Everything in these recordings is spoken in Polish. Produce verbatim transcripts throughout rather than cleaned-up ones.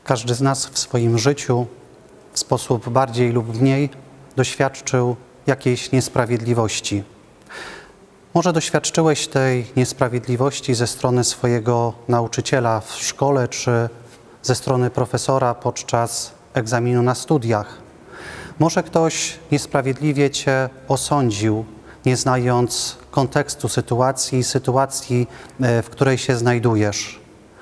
Każdy z nas w swoim życiu w sposób bardziej lub mniej doświadczył jakiejś niesprawiedliwości. Może doświadczyłeś tej niesprawiedliwości ze strony swojego nauczyciela w szkole czy ze strony profesora podczas egzaminu na studiach. Może ktoś niesprawiedliwie Cię osądził, nie znając kontekstu sytuacji, sytuacji, w której się znajdujesz.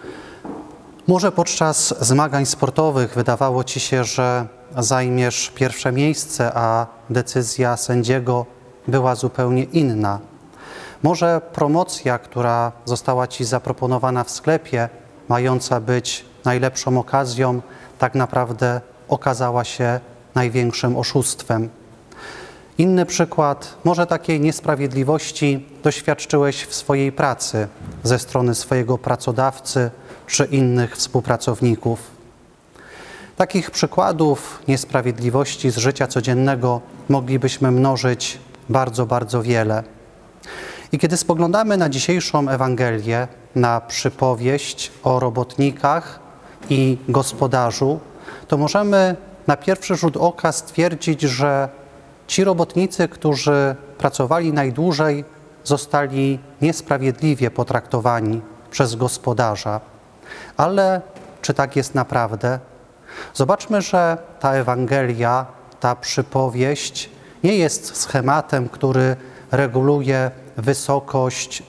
Może podczas zmagań sportowych wydawało Ci się, że zajmiesz pierwsze miejsce, a decyzja sędziego była zupełnie inna. Może promocja, która została Ci zaproponowana w sklepie, mająca być najlepszą okazją, tak naprawdę okazała się największym oszustwem. Inny przykład, może takiej niesprawiedliwości doświadczyłeś w swojej pracy ze strony swojego pracodawcy czy innych współpracowników. Takich przykładów niesprawiedliwości z życia codziennego moglibyśmy mnożyć bardzo, bardzo wiele. I kiedy spoglądamy na dzisiejszą Ewangelię, na przypowieść o robotnikach i gospodarzu, to możemy na pierwszy rzut oka stwierdzić, że ci robotnicy, którzy pracowali najdłużej, zostali niesprawiedliwie potraktowani przez gospodarza. Ale czy tak jest naprawdę? Zobaczmy, że ta Ewangelia, ta przypowieść nie jest schematem, który reguluje wysokość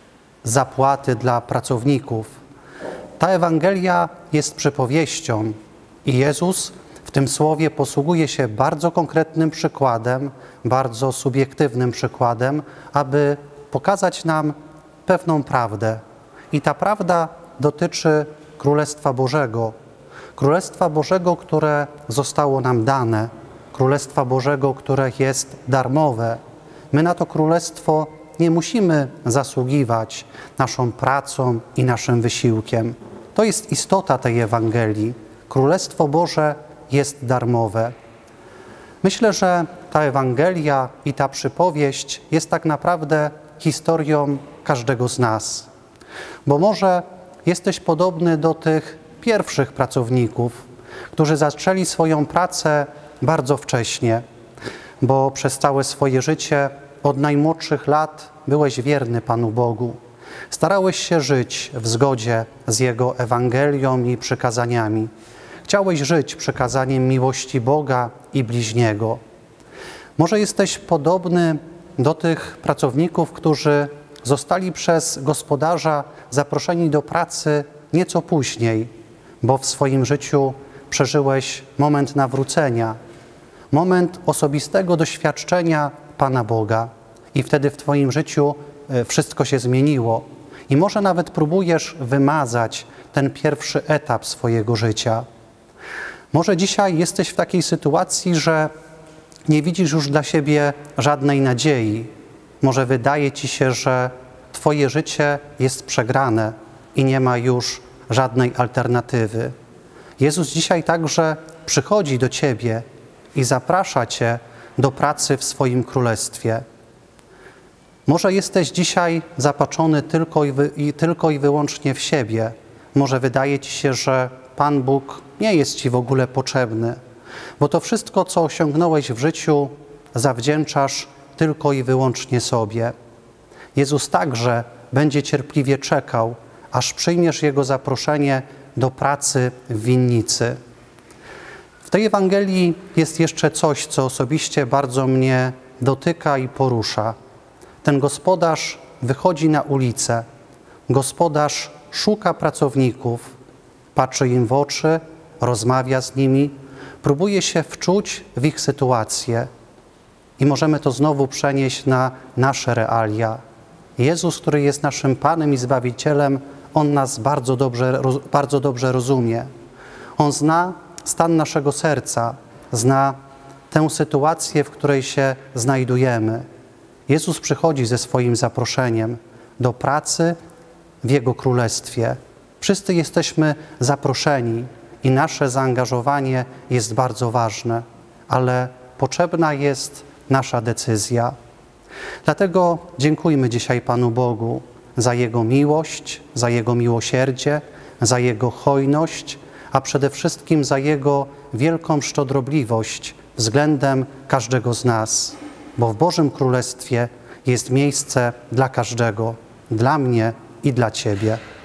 zapłaty dla pracowników. Ta Ewangelia jest przypowieścią i Jezus w tym słowie posługuje się bardzo konkretnym przykładem, bardzo subiektywnym przykładem, aby pokazać nam pewną prawdę. I ta prawda dotyczy Królestwa Bożego. Królestwa Bożego, które zostało nam dane. Królestwa Bożego, które jest darmowe. My na to Królestwo nie musimy zasługiwać naszą pracą i naszym wysiłkiem. To jest istota tej Ewangelii. Królestwo Boże jest darmowe. Myślę, że ta Ewangelia i ta przypowieść jest tak naprawdę historią każdego z nas. Bo może jesteś podobny do tych pierwszych pracowników, którzy zaczęli swoją pracę bardzo wcześnie, bo przez całe swoje życie od najmłodszych lat byłeś wierny Panu Bogu. Starałeś się żyć w zgodzie z Jego Ewangelią i przykazaniami. Chciałeś żyć przykazaniem miłości Boga i bliźniego. Może jesteś podobny do tych pracowników, którzy zostali przez gospodarza zaproszeni do pracy nieco później, bo w swoim życiu przeżyłeś moment nawrócenia, moment osobistego doświadczenia Pana Boga i wtedy w Twoim życiu wszystko się zmieniło. I może nawet próbujesz wymazać ten pierwszy etap swojego życia. Może dzisiaj jesteś w takiej sytuacji, że nie widzisz już dla siebie żadnej nadziei. Może wydaje Ci się, że Twoje życie jest przegrane i nie ma już żadnej alternatywy. Jezus dzisiaj także przychodzi do Ciebie i zaprasza Cię do pracy w swoim królestwie. Może jesteś dzisiaj zapatrzony tylko i, wy, i, tylko i wyłącznie w siebie. Może wydaje Ci się, że Pan Bóg nie jest Ci w ogóle potrzebny, bo to wszystko, co osiągnąłeś w życiu, zawdzięczasz tylko i wyłącznie sobie. Jezus także będzie cierpliwie czekał, aż przyjmiesz Jego zaproszenie do pracy w winnicy. W tej Ewangelii jest jeszcze coś, co osobiście bardzo mnie dotyka i porusza. Ten gospodarz wychodzi na ulicę. Gospodarz szuka pracowników, patrzy im w oczy, rozmawia z nimi, próbuje się wczuć w ich sytuację. I możemy to znowu przenieść na nasze realia. Jezus, który jest naszym Panem i Zbawicielem, On nas bardzo dobrze, bardzo dobrze rozumie. On zna stan naszego serca, zna tę sytuację, w której się znajdujemy. Jezus przychodzi ze swoim zaproszeniem do pracy w Jego Królestwie. Wszyscy jesteśmy zaproszeni i nasze zaangażowanie jest bardzo ważne, ale potrzebna jest nasza decyzja. Dlatego dziękujmy dzisiaj Panu Bogu za Jego miłość, za Jego miłosierdzie, za Jego hojność, a przede wszystkim za Jego wielką szczodrobliwość względem każdego z nas, bo w Bożym Królestwie jest miejsce dla każdego, dla mnie i dla Ciebie.